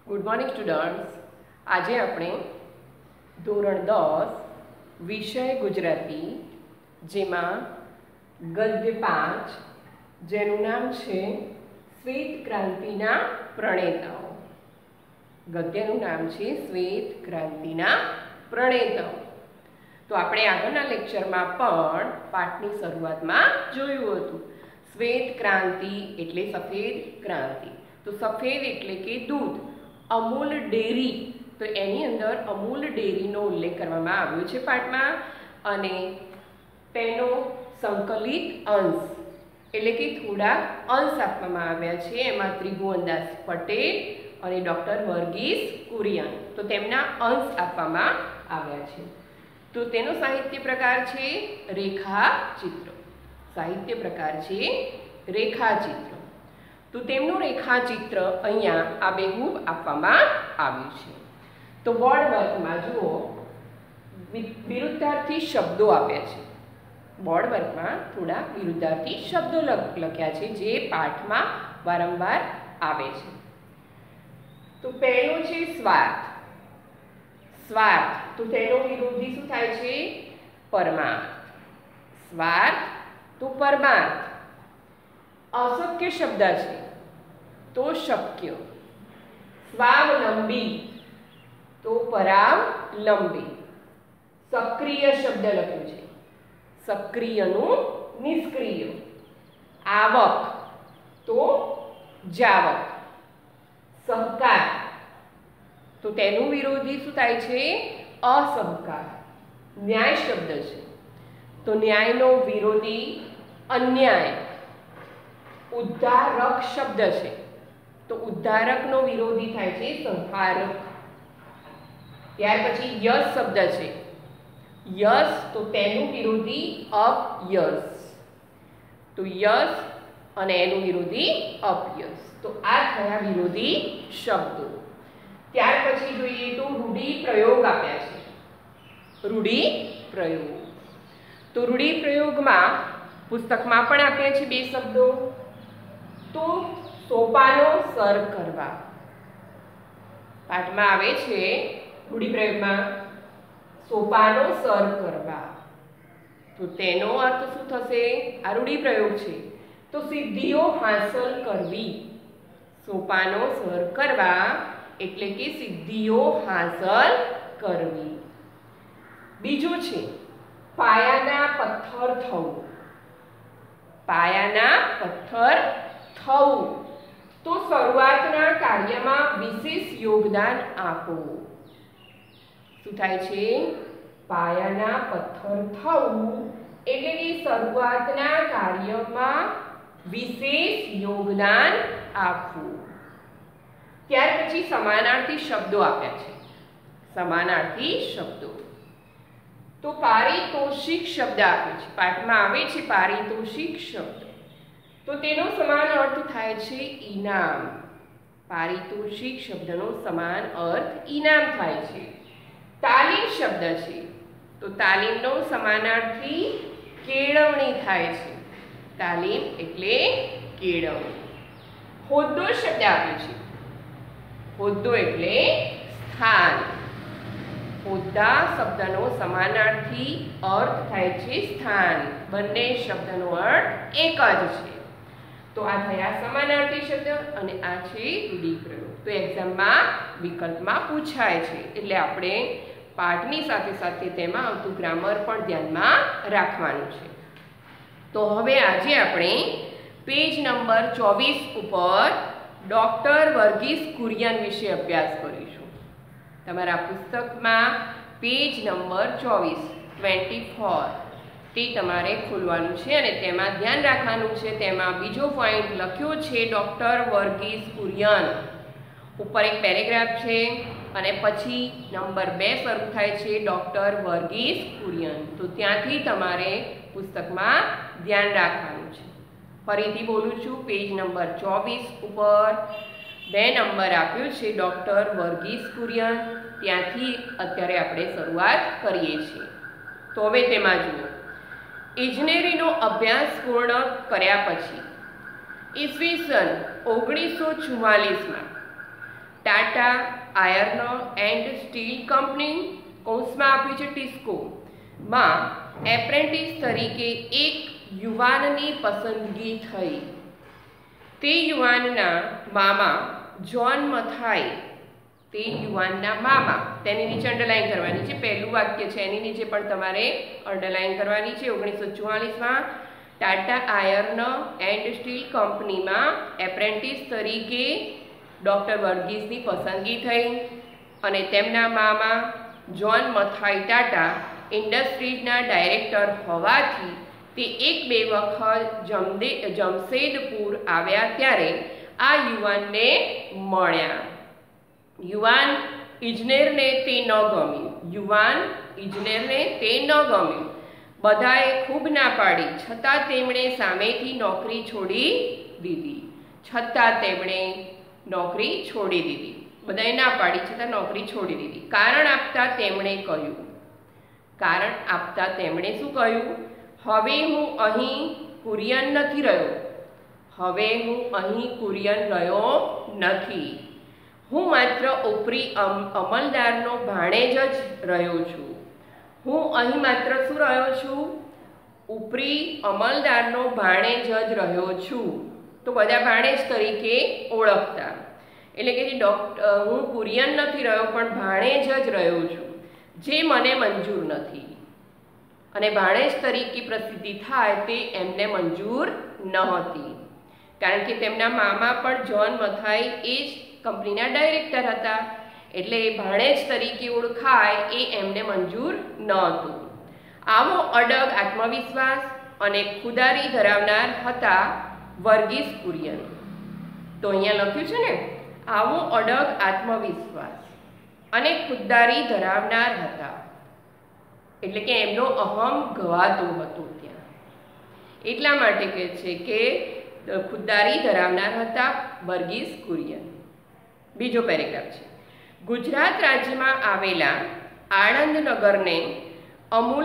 Good morning students. आज આપણે ધોરણ 10 વિષય ગુજરાતી જેમાં ગદ્ય 5 જેનું નામ છે શ્વેત ક્રાંતિના પ્રણેતાઓ। ગદ્યનું નામ છે શ્વેત ક્રાંતિના પ્રણેતાઓ। તો આપણે આગળના લેક્ચરમાં પણ પાઠની શરૂઆતમાં જોયું હતું શ્વેત ક્રાંતિ એટલે સફેદ ક્રાંતિ। તો સફેદ એટલે કે दूध, अमूल डेरी, तो एनी अंदर अमूल डेरी नो उल्लेख करवामां आव्यो छे पाठमां अने तेनो संकलित अंश एटले के थोड़ा अंश आपवामां आव्या छे। एमां त्रिभुवनदास पटेल अने डॉक्टर वर्गीस कुरियन तो तेमना अंश आपवामां आव्या छे। तो तेनो साहित्य प्रकार छे रेखाचित्र। साहित्य प्रकार छे रेखाचित्र। तो तेमनुं रेखाचित्र अहींया आबेहूब आपवामां आव्युं छे। तो बोर्ड वर्कमां जुओ विरुद्धार्थी शब्दों आप्या छे। बोर्ड वर्कमां थोड़ा विरुद्धार्थी शब्दों लख्या छे जे पाठमां वारंवार आवे छे। तो पहेलो छे स्वार्थ। स्वार्थ तो तेनो विरोधी शुं थाय छे? परमार्थ। स्वार्थ तो परमार्थ। अशक्य शब्द है तो शक्य। स्वावलंबी तो परावलंबी। सक्रिय शब्द लख्यो छे, सक्रिय नु निष्क्रिय। आवक तो जावक। सहकार तो तेनु विरोधी शुं थाय छे? असहकार। न्याय शब्द है तो न्याय नो विरोधी अन्याय। उद्धारक शब्द है तो उद्धारक नो विरोधी थाय छे संहारक। त्यार पछी यश शब्द है। यश तो तेनु विरोधी अपयश। तो यश अने एनु विरोधी अपयश। तो आ थया विरोधी शब्दों। त्यार पछी जोईए तो रूढ़िप्रयोग आप्या छे। रूढ़िप्रयोग तो रूढ़िप्रयोगमां पुस्तकमां पण आप्या छे बे शब्दों। तो सोपानो सर करवा पाठ में आवे छे। रूढ़िप्रयोग में सोपानो सर करवा तो तेनो अर्थ शुं थशे? आ रूढ़िप्रयोग छे तो सिद्धिओ हासिल करवी। सोपानो सर करवा एटले के सिद्धिओ हासिल करवी। बीजो छे पायाना पत्थर थवुं। पायाना पत्थर थवुं तो शरूआतना कार्यमां विशेष योगदान आपो। शुं थाय छे? पायाना पत्थर थवुं एटले के शरूआतना कार्यमां विशेष योगदान आपवुं। त्यार पछी समानार्थी शब्दों आप्या छे। समानार्थी शब्दों तो पारितोषिक शब्द आप्यो छे। पाठमां आवे छे पारितोषिक शब्द तो तेनो समान अर्थ थाय छे इनाम। पारितोषिक शब्दनो समान अर्थ इनाम थाय छे। तालीम शब्द छे तो तालीमनो समानार्थी केळवणी थाय छे। तालीम एटले केळवणी। होद्दो शब्द आप्यो छे। होद्दो एटले स्थान। होद्दा शब्दनो समानार्थी अर्थ थाय छे स्थान। बंने शब्दनो अर्थ एक ज छे। तो आ थया समानार्थी शब्द अने आ छे रूढ़िप्रयोग। तो एक्जाम में विकल्प में पूछाय छे एटले आपणे पाठनी साथे साथे तेमां आवतुं ग्रामर पण ध्यानमां राखवानुं छे। तो हवे आजे आपणे पेज नंबर 24 उपर डॉक्टर वर्गीस कुरियन विषे अभ्यास करीशुं। तमारा पुस्तक में पेज नंबर 24 ते तमारे खोलवानुं छे अने तेमां ध्यान राखवानुं छे। तेमां बीजो पॉइंट लख्यो छे डॉक्टर वर्गीस कुरियन। उपर एक पेरेग्राफ छे अने पछी नंबर 2 शरू थाय छे डॉक्टर वर्गीस कुरियन। तो त्यांथी तमारे पुस्तक में ध्यान राखवानुं छे। फरीथी बोलूं छुं पेज नंबर 24 उपर 2 नंबर आप्यो छे डॉक्टर वर्गीस कुरियन। त्यांथी अत्यारे आपणे शरूआत करीए छीए। तो हवे तेमां जुओ इंजीनियरिंगनो अभ्यास पूर्ण कर्या पछी ईस्वीसन 1944 में Tata Iron and Steel Company કૌંસમાં આપ્યું છે ટિસ્કો માં એપ્રેન્ટિસ તરીકે એક યુવાનની પસંદગી થઈ. તે યુવાનના મામા જ્હોન મથાઈ, તે યુવાનના મામા, તેની નીચે અંડરલાઈન કરવાની છે. પહેલું વાક્ય છે એની નીચે પણ તમારે અંડરલાઈન કરવાની છે. 1944માં ટાટા આયર્ન એન્ડ સ્ટીલ કંપનીમાં એપ્રેન્ટિસ તરીકે ડૉક્ટર વર્ગીસની પસંદગી થઈ અને તેમના મામા જ્હોન મથાઈ ટાટા ઇન્ડસ્ટ્રીઝના ડાયરેક્ટર હોવાથી તે 1-2 વખત જમશેદપુર આવ્યા ત્યારે આ યુવાનને મળ્યા. યુવાન ઇજનેરને તે ન ગમ્યું. બધાએ ખૂબ ના પાડી, છતાં તેમણે સામેથી નોકરી છોડી દીધી. બધાએ ના પાડી છતાં નોકરી છોડી દીધી. કારણ આપતા તેમણે શું કહ્યું? હવે હું અહીં કુરિયન રહ્યો નથી. હું માત્ર ઉપરી અમલદારનો ભાણેજ જ રહ્યો છું. ઉપરી અમલદારનો ભાણેજ જ રહ્યો છું. તો બધા ભાણેજ તરીકે ઓળખતા. એટલે કે હું કુરિયન નથી રહ્યો પણ ભાણેજ જ રહ્યો છું, જે મને મંજૂર નથી. અને ભાણેજ તરીકે પ્રસિદ્ધિ થાય તે એમને મંજૂર નહોતી, કારણ કે તેમના મામા પણ જ્હોન મથાઈ એ જ કંપનીના ડાયરેક્ટર હતા. એટલે ભાણેજ તરીકે ઓળખાય એ એમને મંજૂર નહોતું. આવો અડગ આત્મવિશ્વાસ અને ખુદારી ધરાવનાર હતા વર્ગીસ કુરિયન. તો અહીંયા લખ્યું છે ને, આવો અડગ આત્મવિશ્વાસ અને ખુદદારી ધરાવનાર હતા, એટલે કે એમનો અહમ ગવાતો હતો ત્યાં. એટલા માટે કહે છે કે ખુદદારી ધરાવનાર હતા વર્ગીસ કુરિયન. બીજો પેરેગ્રાફ છે, ગુજરાત રાજ્યમાં આવેલા આણંદ નગરને અમૂલ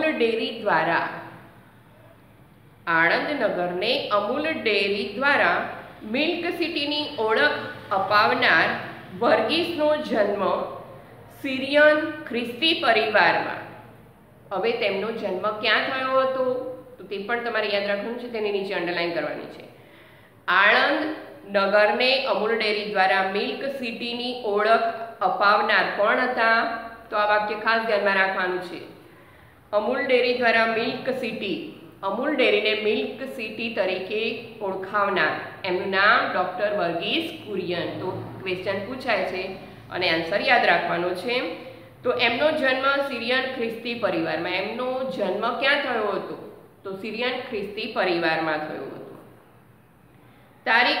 ડેરી દ્વારા મિલ્ક સિટીની ઓળખ અપાવનાર વર્ગીસનો જન્મ સિરિયન ખ્રિસ્તી પરિવારમાં. હવે તેમનો જન્મ ક્યાં થયો હતો તો તે પણ તમારે યાદ રાખવાનું છે, તેની નીચે અંડરલાઈન કરવાની છે. આણંદ નગરને અમૂલ ડેરી દ્વારા મિલ્ક સિટીની ઓળખ અપાવનાર કોણ હતા? તો આ વાક્ય ખાસ ધ્યાનમાં રાખવાનું છે. અમૂલ ડેરી દ્વારા અમૂલ ડેરીને મિલ્ક સિટી તરીકે ઓળખાવનાર એમનું નામ ડૉક્ટર વર્ગીસ કુરિયન. તો ક્વેશ્ચન પૂછાય છે અને આન્સર યાદ રાખવાનો છે. તો એમનો જન્મ સિરિયન ખ્રિસ્તી પરિવારમાં. એમનો જન્મ ક્યાં થયો હતો? તો સિરિયન ખ્રિસ્તી પરિવારમાં થયો હતો. તારીખ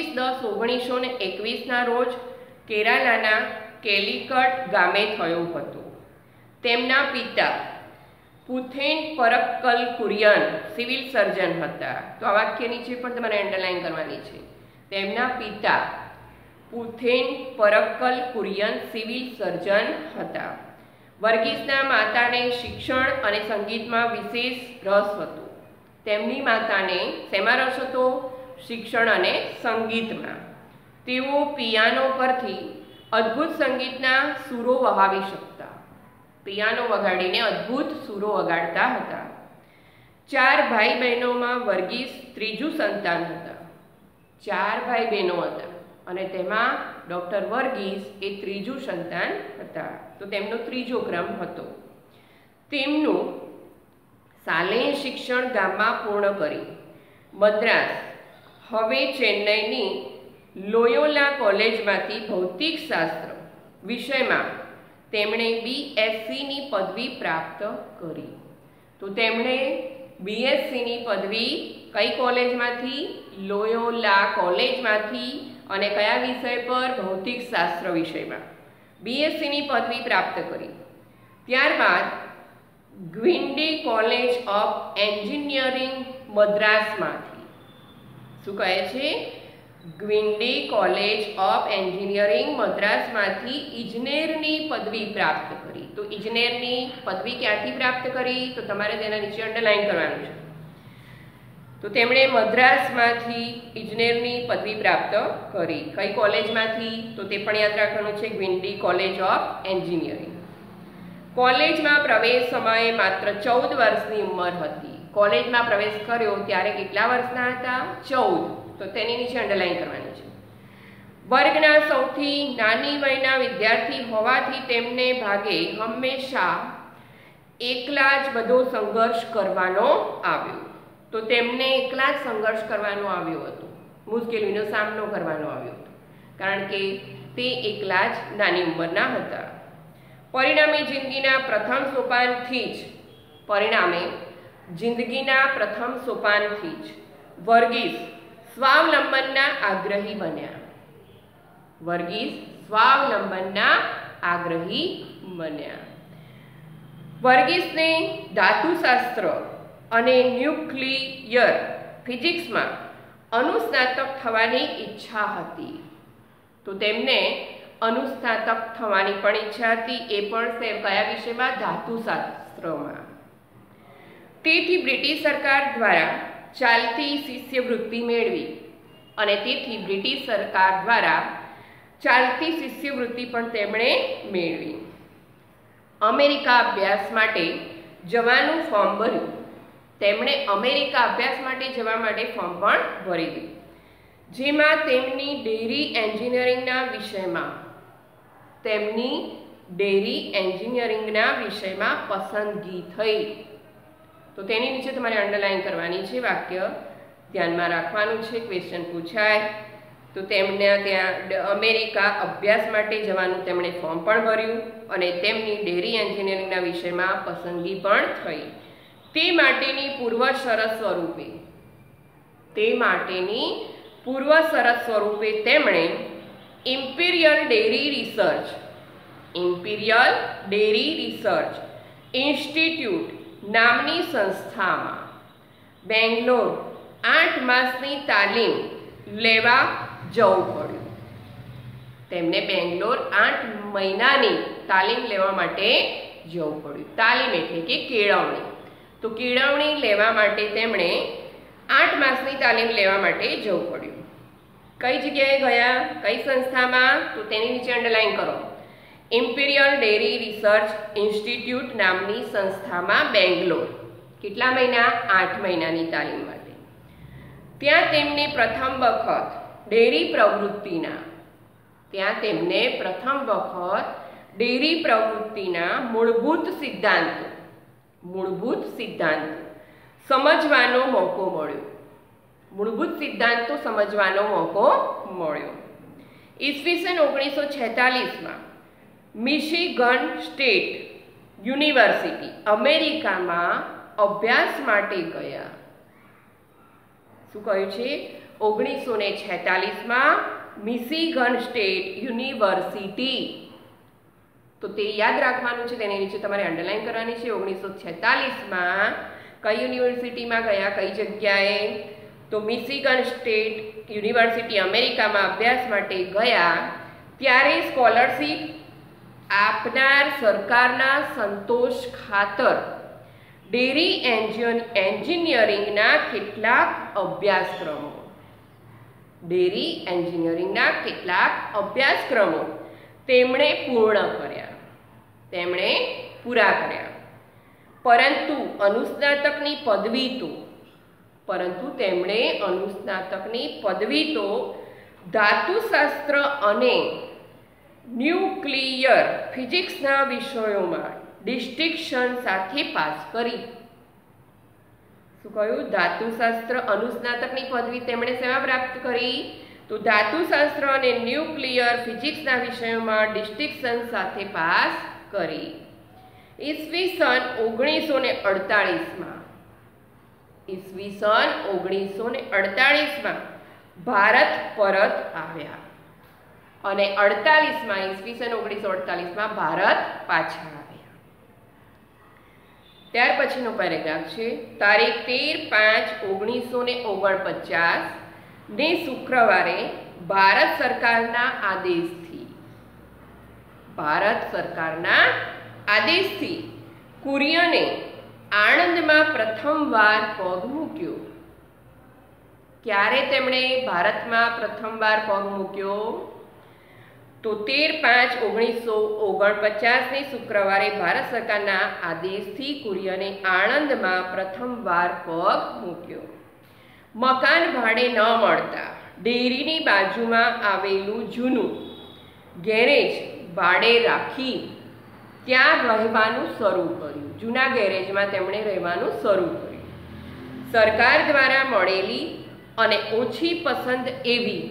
26/10/1921ના રોજ કેરાલાના કેલિકટ ગામે થયો હતો. તેમના પિતા પુથેન પરક્કલ કુરિયન સિવિલ સર્જન હતા. તો આ વાક્ય નીચે પણ તમારે અંડરલાઈન કરવાની છે. તેમના પિતા પુથેન પરક્કલ કુરિયન સિવિલ સર્જન હતા. વર્ગીસના માતાને શિક્ષણ અને સંગીતમાં વિશેષ રસ હતો. તેમની માતાને શેમાં રસ હતો? શિક્ષણ અને સંગીતમાં. તેઓ પિયાનો પરથી અદ્ભુત સંગીતના સૂરો વહાવી શકતા. પિયાનો વગાડીને અદ્ભુત સૂરો વગાડતા હતા. 4 ભાઈ બહેનોમાં વર્ગીસ ત્રીજું સંતાન હતા. 4 ભાઈ બહેનો હતા અને તેમાં ડૉક્ટર વર્ગીસ એ ત્રીજું સંતાન હતા. તો તેમનો ત્રીજો ક્રમ હતો. તેમનું શાલેય શિક્ષણ ગામમાં પૂર્ણ કરી મદ્રાસ, હવે ચેન્નઈની લોયોલા કોલેજમાંથી ભૌતિકશાસ્ત્ર વિષયમાં તેમણે BScની પદવી પ્રાપ્ત કરી. તો તેમણે BScની પદવી કઈ કોલેજમાંથી? લોયોલા કોલેજમાંથી. અને કયા વિષય પર? ભૌતિકશાસ્ત્ર વિષયમાં BScની પદવી પ્રાપ્ત કરી. ત્યારબાદ ગ્વિન્ડી કોલેજ ઓફ એન્જિનિયરિંગ મદ્રાસમાંથી, શું કહે છે? ગ્વિન્ડી કોલેજ ઓફ એન્જિનિયરિંગ મદ્રાસમાંથી ઇજનેરની પદવી પ્રાપ્ત કરી. તો ઇજનેરની પદવી ક્યાંથી પ્રાપ્ત કરી? તો તમારે તેના નીચે અંડરલાઈન કરવાનું છે. તો તેમણે મદ્રાસમાંથી ઇજનેરની પદવી પ્રાપ્ત કરી. કઈ કોલેજમાંથી? તો તે પણ યાદ રાખવાનું છે, ગ્વિન્ડી કોલેજ ઓફ એન્જિનિયરિંગ. કોલેજમાં પ્રવેશ સમયે માત્ર 14 વર્ષની ઉંમર હતી. કોલેજમાં પ્રવેશ કર્યો ત્યારે કેટલા વર્ષના હતા? 14. તો તેની નીચે અંડરલાઈન કરવાની છે. વર્ગના સૌથી નાની વયના વિદ્યાર્થી હોવાથી તેમને ભાગે હંમેશા એકલા જ બધો સંઘર્ષ કરવાનો આવ્યો. તો તેમને એકલા જ સંઘર્ષ કરવાનો આવ્યો હતો, મુશ્કેલીનો સામનો કરવાનો આવ્યો હતો, કારણ કે તે એકલા જ નાની ઉંમરના હતા. પરિણામે જિંદગીના પ્રથમ સોપાનથી જ વર્ગીસ સ્વાવલંબનના આગ્રહી બન્યા. વર્ગીસને ધાતુશાસ્ત્ર અને ન્યુક્લિયર ફિઝિક્સમાં અનુસ્નાતક થવાની ઈચ્છા હતી. તો તેમને અનુસ્નાતક થવાની પણ ઈચ્છા હતી, એ પણ કયા વિષયમાં? ધાતુશાસ્ત્રમાં. તેથી બ્રિટિશ સરકાર દ્વારા ચાલતી શિષ્યવૃત્તિ મેળવી અને પણ તેમણે મેળવી. અમેરિકા અભ્યાસ માટે જવાનું ફોર્મ ભર્યું. તેમણે અમેરિકા અભ્યાસ માટે જવા માટે ફોર્મ પણ ભરી દીધું, જેમાં તેમની ડેરી એન્જિનિયરિંગના વિષયમાં પસંદગી થઈ. તો તેની નીચે તમારે અંડરલાઈન કરવાની છે, વાક્ય ધ્યાનમાં રાખવાનું છે, ક્વેશ્ચન પૂછાય. તો તેમને ત્યાં અમેરિકા અભ્યાસ માટે જવાનું તેમણે ફોર્મ પણ ભર્યું અને તેમની ડેરી એન્જિનિયરિંગના વિષયમાં પસંદગી પણ થઈ. તે માટેની પૂર્વ શરત સ્વરૂપે તેમણે ઇમ્પિરિયલ ડેરી રિસર્ચ ઇન્સ્ટિટ્યૂટ નામની સંસ્થામાં બેંગ્લોર 8 માસની તાલીમ લેવા જવું પડ્યું. તેમને બેંગ્લોર 8 મહિનાની તાલીમ લેવા માટે જવું પડ્યું. તાલીમ એટલે કે કેળવણી. તો કેળવણી લેવા માટે તેમણે 8 માસની તાલીમ લેવા માટે જવું પડ્યું. કઈ જગ્યાએ ગયા? કઈ સંસ્થામાં? તો તેની નીચે અંડરલાઈન કરો. ઇમ્પિરિયલ ડેરી રિસર્ચ ઇન્સ્ટિટ્યૂટ નામની સંસ્થામાં બેંગ્લોર. કેટલા મહિના? 8 મહિનાની તાલીમ માટે. ત્યાં તેમને પ્રથમ વખત ડેરી પ્રવૃત્તિના મૂળભૂત સિદ્ધાંતો સમજવાનો મોકો મળ્યો. ઈસવીસન 1946માં મિશિગન સ્ટેટ યુનિવર્સિટી અમેરિકામાં અભ્યાસ માટે ગયા. શું કહ્યું છે? 1946માં મિશિગન સ્ટેટ યુનિવર્સિટી. તો તે યાદ રાખવાનું છે, તેની નીચે તમારે અંડરલાઈન કરવાની છે. 1946માં કઈ યુનિવર્સિટીમાં ગયા? કઈ જગ્યાએ? તો મિશિગન સ્ટેટ યુનિવર્સિટી અમેરિકામાં અભ્યાસ માટે ગયા. ત્યારે સ્કોલરશીપ આપનાર સરકારના સંતોષ ખાતર ડેરી એન્જિનિયરિંગના કેટલાક અભ્યાસક્રમો તેમણે પૂરા કર્યા. પરંતુ તેમણે અનુસ્નાતકની પદવી તો ધાતુશાસ્ત્ર અને ન્યુક્લિયર ફિઝિક્સના વિષયોમાં ડિસ્ટિંક્શન સાથે પાસ કરી. શું કહ્યું? ધાતુશાસ્ત્ર અનુસ્નાતકની પદવી તેમણે શેમાં પ્રાપ્ત કરી? તો ધાતુશાસ્ત્ર અને ન્યુક્લિયર ફિઝિક્સના વિષયોમાં ડિસ્ટિંક્શન સાથે પાસ કરી. ઈસવીસન 1948માં ભારત પરત આવ્યા અને ઈસવીસન 1948માં ભારત પાછા આવ્યા. ત્યાર પછીનો પેરેગ્રાફ છે, તારીખ 13/5/1949 ને શુક્રવારે ભારત સરકારના આદેશથી કુરિયને આણંદમાં પ્રથમવાર પગ મૂક્યો. ક્યારે તેમણે ભારતમાં પ્રથમવાર પગ મૂક્યો? તો 13/5/1949ની શુક્રવારે ભારત સરકારના આદેશથી કુરિયને આણંદમાં પ્રથમવાર પગ મૂક્યો. મકાન ભાડે ન મળતા ડેરીની બાજુમાં આવેલું જૂનું ગેરેજ ભાડે રાખી ત્યાં રહેવાનું શરૂ કર્યું. જૂના ગેરેજમાં તેમણે રહેવાનું શરૂ કર્યું. સરકાર દ્વારા મળેલી અને ઓછી પસંદ એવી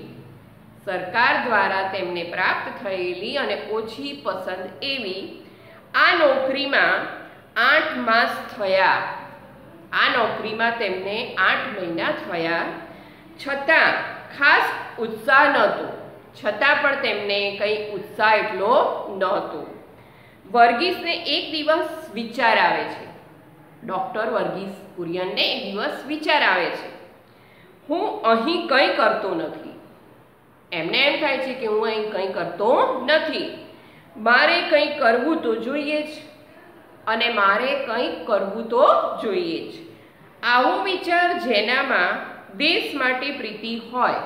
સરકાર દ્વારા તેમને પ્રાપ્ત થયેલી અને ઓછી પસંદ એવી આ નોકરીમાં 8 માસ થયા. આ નોકરીમાં તેમને 8 મહિના થયા, છતાં ખાસ ઉત્સાહ નહોતો. છતાં પણ તેમને કંઈ ઉત્સાહ એટલો નહોતો. વર્ગીસને એક દિવસ વિચાર આવે છે. ડૉક્ટર વર્ગીસ કુરિયનને એક દિવસ વિચાર આવે છે, હું અહીં કંઈ કરતો નથી. એમને એમ થાય છે કે હું અહીં કંઈ કરતો નથી, મારે કંઈ કરવું તો જોઈએ જ, અને મારે કંઈક કરવું તો જોઈએ જ. આવો વિચાર જેનામાં દેશ માટે પ્રીતિ હોય,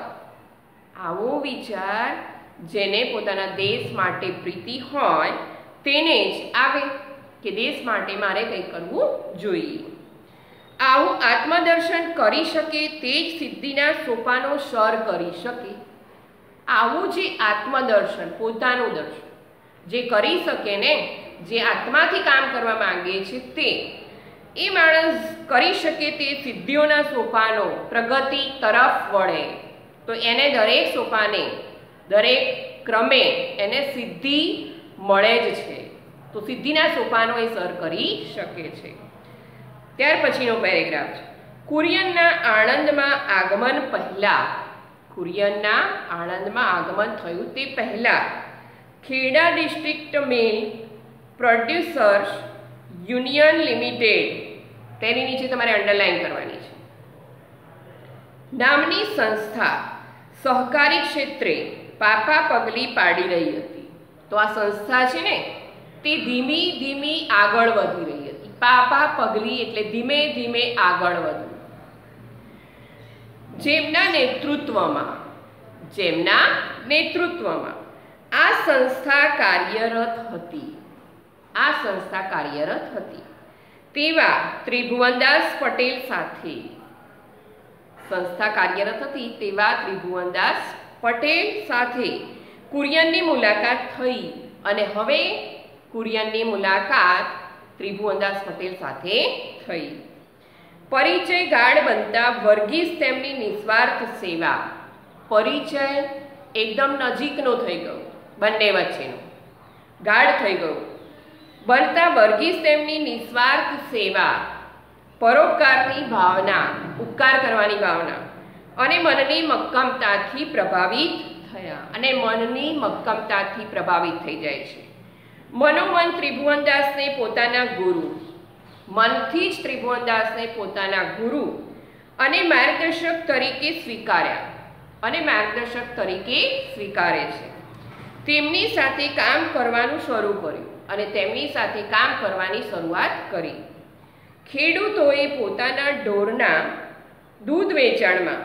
આવો વિચાર જેને પોતાના દેશ માટે પ્રીતિ હોય તેને જ આવે કે દેશ માટે મારે કંઈક કરવું જોઈએ. આવું આત્મદર્શન કરી શકે તે જ સિદ્ધિના સોપાનો સર કરી શકે. આવું જે આત્મદર્શન, પોતાનું દર્શન જે કરી શકે ને, જે આત્માથી કામ કરવા માંગે છે તે એ માણસ કરી શકે તે સિદ્ધિઓના સોપાનો પ્રગતિ તરફ વળે તો એને દરેક સોપાને, દરેક ક્રમે એને સિદ્ધિ મળે જ છે. તો સિદ્ધિના સોપાનો એ સર કરી શકે છે. ત્યાર પછીનો પેરેગ્રાફ છે, કુરિયનના આણંદમાં આગમન પહેલાં, કુરિયનના આણંદમાં આગમન થયું તે પહેલાં Kheda District Milk Producers Union Limited, તેની નીચે તમારે અંડરલાઈન કરવાની છે, નામની સંસ્થા સહકારી ક્ષેત્રે પાપા પગલી પાડી રહી હતી. તો આ સંસ્થા છે ને તે ધીમી ધીમી આગળ વધી રહી હતી. પાપા પગલી એટલે ધીમે ધીમે આગળ વધવું. જેમના નેતૃત્વમાં આ સંસ્થા કાર્યરત હતી, તેવા ત્રિભુવનદાસ પટેલ સાથે, સંસ્થા કાર્યરત હતી તેવા ત્રિભુવનદાસ પટેલ સાથે કુરિયનની મુલાકાત થઈ. અને હવે કુરિયનની મુલાકાત ત્રિભુવનદાસ પટેલ સાથે થઈ. પરિચય ગાઢ બનતા વર્ગીસ તેમની નિસ્વાર્થ સેવા, પરિચય એકદમ નજીકનો થઈ ગયો, બંને વચ્ચેનો ગાઢ થઈ ગયો. બનતા વર્ગીસ તેમની નિસ્વાર્થ સેવા, પરોપકારની ભાવના, ઉપકાર કરવાની ભાવના અને મનની મક્કમતાથી પ્રભાવિત થયા. અને મનની મક્કમતાથી પ્રભાવિત થઈ જાય છે. મનોમન ત્રિભુવનદાસને પોતાના ગુરુ, મનથી જ ત્રિભુવનદાસને પોતાના ગુરુ અને માર્ગદર્શક તરીકે સ્વીકાર્યા, અને માર્ગદર્શક તરીકે સ્વીકારે છે. તેમની સાથે કામ કરવાનું શરૂ કર્યું અને તેમની સાથે કામ કરવાની શરૂઆત કરી. ખેડૂતોએ પોતાના ઢોરના દૂધ વેચાણમાં,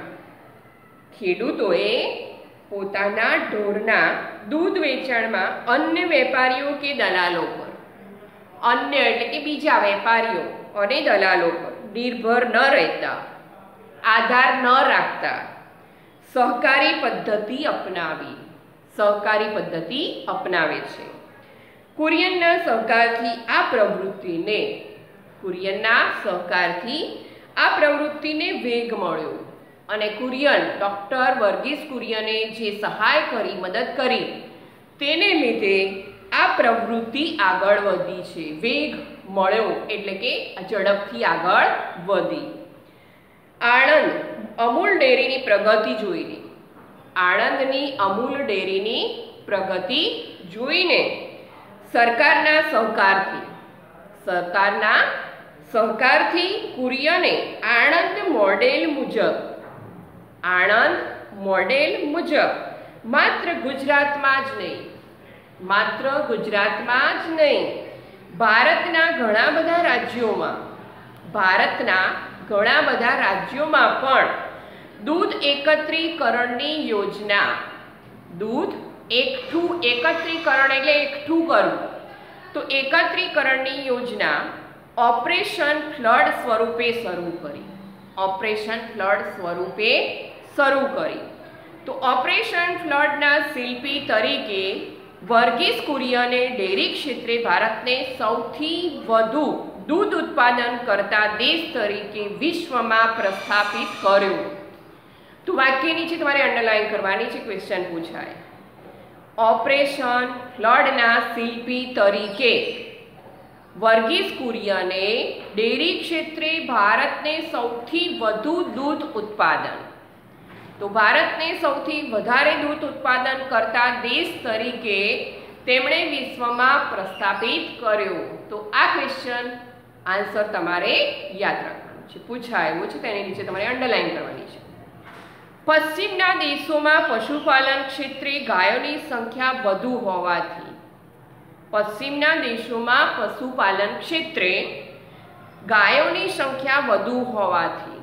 અન્ય વેપારીઓ કે દલાલો પર, અન્ય એટલે કે બીજા વેપારીઓ અને દલાલો પર નિર્ભર ન રહેતા, આધાર ન રાખતા સહકારી પદ્ધતિ અપનાવે છે. કુરિયનના સહકારથી આ પ્રવૃત્તિને વેગ મળ્યો અને કુરિયન, ડૉક્ટર વર્ગીસ કુરિયને જે સહાય કરી, મદદ કરી, તેને લીધે આ પ્રવૃત્તિ આગળ વધી છે. વેગ મળ્યો એટલે કે ઝડપથી આગળ વધી. આણંદ અમૂલ ડેરીની પ્રગતિ જોઈને, આણંદની અમૂલ ડેરીની પ્રગતિ જોઈને સરકારના સહકારથી કુરિયને આણંદ મોડેલ મુજબ માત્ર ગુજરાતમાં જ નહીં, ભારતના ઘણા બધા રાજ્યોમાં પણ દૂધ એકત્રીકરણની યોજના, દૂધ એકત્રીકરણ એટલે એકઠું કરવું, તો એકત્રીકરણની યોજના ઓપરેશન ફ્લડ સ્વરૂપે શરૂ કરી, ઓપરેશન ફ્લડ સ્વરૂપે શરૂ કરી. તો ઓપરેશન ફ્લડના શિલ્પી તરીકે વર્ગીસ કુરિયને ડેરી ક્ષેત્રે ભારતને સૌથી વધુ દૂધ ઉત્પાદન કરતા દેશ તરીકે વિશ્વમાં પ્રસ્થાપિત કર્યો. તો વાક્ય નીચે તમારે અંડરલાઈન કરવાની છે, ક્વેશ્ચન પૂછાય. ઓપરેશન ફ્લડના શિલ્પી તરીકે વર્ગીસ કુરિયને ડેરી ક્ષેત્રે ભારતને સૌથી વધુ દૂધ ઉત્પાદન, તો ભારતને સૌથી વધારે દૂધ ઉત્પાદન કરતા દેશ તરીકે તેમણે વિશ્વમાં પ્રસ્થાપિત કર્યો. તો આ ક્વેશ્ચન આન્સર તમારે યાદ રાખવાનું છે, પૂછાયો છે, તેની નીચે તમારે અંડરલાઈન કરવાની છે. પશ્ચિમના દેશોમાં પશુપાલન ક્ષેત્રે ગાયોની સંખ્યા વધુ હોવાથી, પશ્ચિમના દેશોમાં પશુપાલન ક્ષેત્રે ગાયોની સંખ્યા વધુ હોવાથી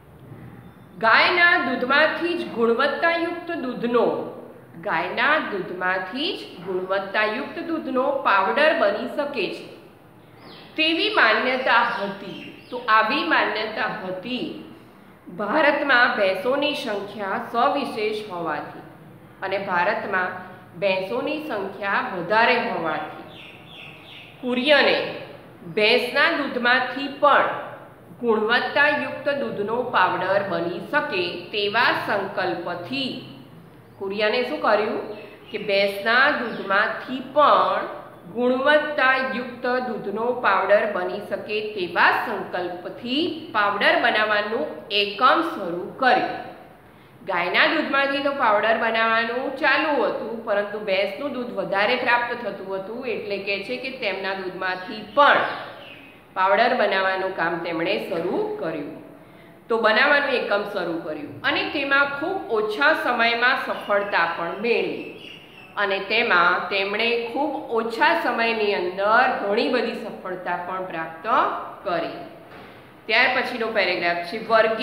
ગાયના દૂધમાંથી જ ગુણવત્તાયુક્ત દૂધનો, ગાયના દૂધમાંથી જ ગુણવત્તાયુક્ત દૂધનો પાવડર બની શકે છે તેવી માન્યતા હતી. તો આવી માન્યતા હતી. ભારતમાં ભેંસોની સંખ્યા સવિશેષ હોવાથી અને ભારતમાં ભેંસોની સંખ્યા વધારે હોવાથી કુરિયને ભેંસના દૂધમાંથી પણ ગુણવત્તાયુક્ત દૂધનો પાવડર બની શકે તેવા સંકલ્પથી કુરિયને શું કર્યું કે ભેંસના દૂધમાંથી પણ ગુણવત્તાયુક્ત દૂધનો પાવડર બની શકે તેવા સંકલ્પથી પાવડર બનાવવાનું એકમ શરૂ કર્યું. ગાયના દૂધમાંથી તો પાવડર બનાવવાનું ચાલુ હતું, પરંતુ ભેંસનું દૂધ વધારે પ્રાપ્ત થતું હતું, એટલે કે છે કે તેમના દૂધમાંથી પણ પાવડર બનાવવાનું કામ તેમણે શરૂ કર્યું. તો બનાવવાનું એકમ શરૂ કર્યું અને તેમાં ખૂબ ઓછા સમયમાં સફળતા પણ મેળવી અને તેમાં તેમણે ખૂબ ઓછા સમયની અંદર ઘણી બધી સફળતા પણ પ્રાપ્ત કરી. ત્યાર પછીનો પેરેગ્રાફ છે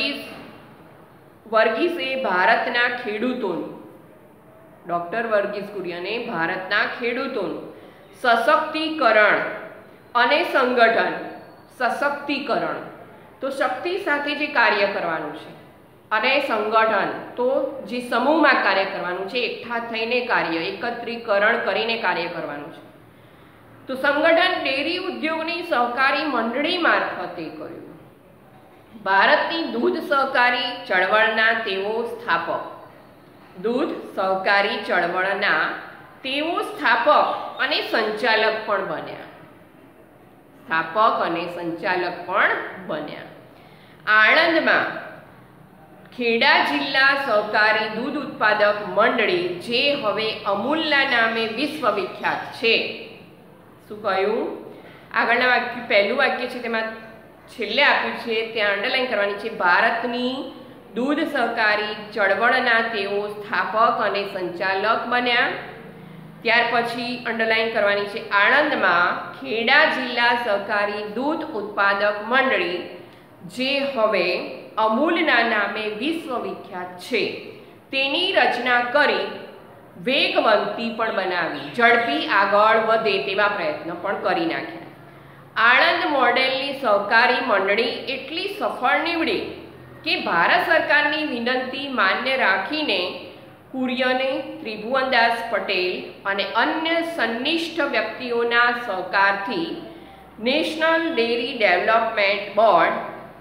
વર્ગીસે ભારતના ખેડૂતોનું, ડૉક્ટર વર્ગીસ કુરિયને ભારતના ખેડૂતોનું સશક્તિકરણ અને સંગઠન, સશક્તિકરણ તો શક્તિ સાથે જે કાર્ય કરવાનું છે અને સંગઠન તો જે સમૂહમાં કાર્ય કરવાનું છે, એકઠા થઈને કાર્ય, એકત્રીકરણ કરીને કાર્ય કરવાનું છે. તો સંગઠન ડેરી ઉદ્યોગની સહકારી મંડળી મારફતે કર્યું. ભારતની દૂધ સહકારી ચળવળના તેઓ સ્થાપક, દૂધ સહકારી ચળવળના તેઓ સ્થાપક અને સંચાલક પણ બન્યા, સ્થાપક અને સંચાલક પણ બન્યા. આણંદમાં ખેડા જિલ્લા સહકારી દૂધ ઉત્પાદક મંડળી, જે હવે અમૂલના નામે વિશ્વવિખ્યાત છે. શું કહ્યું? આગળના વાક્ય, પહેલું વાક્ય છે તેમાં છેલ્લે આપ્યું છે ત્યાં અંડરલાઈન કરવાની છે. ભારતની દૂધ સહકારી ચળવળના તેઓ સ્થાપક અને સંચાલક બન્યા. ત્યાર પછી અંડરલાઈન કરવાની છે આણંદમાં ખેડા જિલ્લા સહકારી દૂધ ઉત્પાદક મંડળી, જે હવે અમૂલના નામે વિશ્વવિખ્યાત છે, તેની રચના કરી વેગવંતી પણ બનાવી, ઝડપી આગળ વધે તેવા પ્રયત્નો પણ કરી નાખ્યા. આણંદ મોડેલની સહકારી મંડળી એટલી સફળ નીવડી કે ભારત સરકારની વિનંતી માન્ય રાખીને કુરિયને ત્રિભુવનદાસ પટેલ અને અન્ય સન્નિષ્ઠ વ્યક્તિઓના સહકારથી નેશનલ ડેરી ડેવલપમેન્ટ બોર્ડ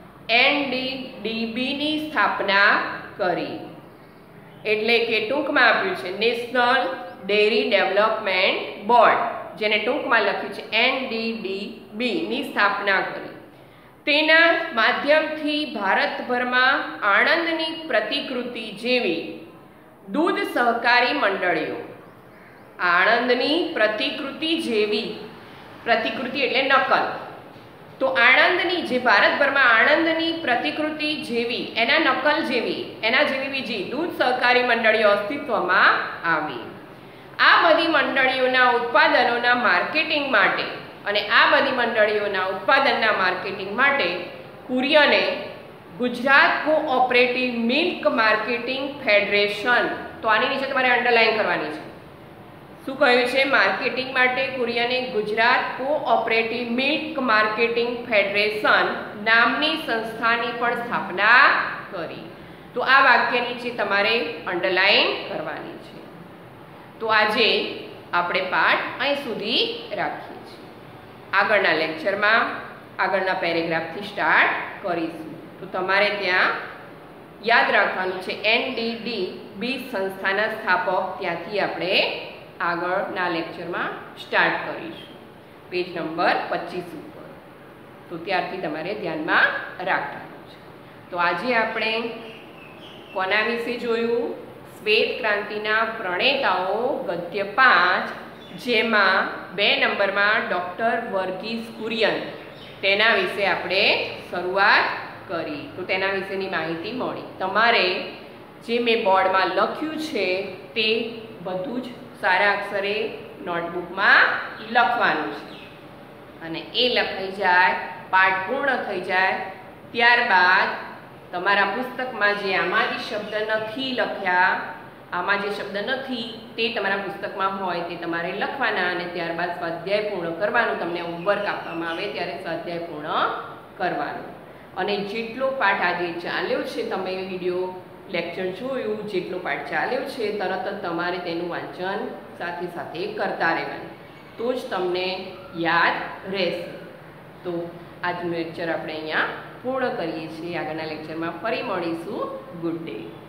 NDDBની સ્થાપના કરી. એટલે કે ટૂંકમાં આપ્યું છે નેશનલ ડેરી ડેવલપમેન્ટ બોર્ડ, જેને ટૂંકમાં લખ્યું છે NDDBની સ્થાપના કરી. તેના માધ્યમથી ભારતભરમાં આણંદની પ્રતિકૃતિ જેવી દૂધ સહકારી મંડળીઓ, આણંદની પ્રતિકૃતિ જેવી, પ્રતિકૃતિ એટલે નકલ, તો આણંદની જે ભારતભરમાં આણંદની પ્રતિકૃતિ જેવી, એના નકલ જેવી, એના જેવી બીજી દૂધ સહકારી મંડળીઓ અસ્તિત્વમાં આવી. આ બધી મંડળીઓના ઉત્પાદનોના માર્કેટિંગ માટે અને આ બધી મંડળીઓના ઉત્પાદનના માર્કેટિંગ માટે કુરિયને Gujarat Cooperative Milk Marketing Federation, તો આની નીચે તમારે અંડરલાઈન કરવાની છે. શું કહ્યું છે? માર્કેટિંગ માટે કુરિયને Gujarat Cooperative Milk Marketing Federation નામની સંસ્થાની પણ સ્થાપના કરી. તો આ વાક્ય નીચે તમારે અંડરલાઈન કરવાની છે. તો આજે આપણે પાઠ અહીં સુધી રાખીએ છીએ. આગળના લેક્ચરમાં આગળના પેરેગ્રાફથી સ્ટાર્ટ કરીશું. તો તમારે ત્યાં યાદ રાખવાનું છે NDDB સંસ્થાના સ્થાપક, ત્યાંથી આપણે આગળના લેક્ચરમાં સ્ટાર્ટ કરીશું પેજ નંબર 25 ઉપર. તો ત્યારથી તમારે ધ્યાનમાં રાખવાનું છે. તો આજે આપણે કોના વિશે જોયું? શ્વેત ક્રાંતિના પ્રણેતાઓ ગદ્ય 5, જેમાં 2 નંબરમાં ડૉક્ટર વર્ગીસ કુરિયન, તેના વિશે આપણે શરૂઆત કરી. તો તેના વિશેની માહિતી મળી. તમારે જે મેં બોર્ડમાં લખ્યું છે તે બધું જ સારા અક્ષરે નોટબુકમાં લખવાનું છે. અને એ લખાઈ જાય, પાઠ પૂર્ણ થઈ જાય, ત્યારબાદ તમારા પુસ્તકમાં જે આમાં જે શબ્દ નથી લખ્યા, આમાં જે શબ્દ નથી તે તમારા પુસ્તકમાં હોય તે તમારે લખવાના, અને ત્યારબાદ સ્વાધ્યાય પૂર્ણ કરવાનું. તમને હોમવર્ક આપવામાં આવે ત્યારે સ્વાધ્યાય પૂર્ણ કરવાનું. અને જેટલો પાઠ આજે ચાલ્યો છે, તમે વિડીયો લેક્ચર જોયું, જેટલો પાઠ ચાલ્યો છે તરત જ તમારે તેનું વાંચન સાથે સાથે કરતા રહેવાનું, તો જ તમને યાદ રહેશે. તો આજનું લેક્ચર આપણે અહીંયા પૂર્ણ કરીએ છીએ. આગળના લેક્ચરમાં ફરી મળીશું. Good day.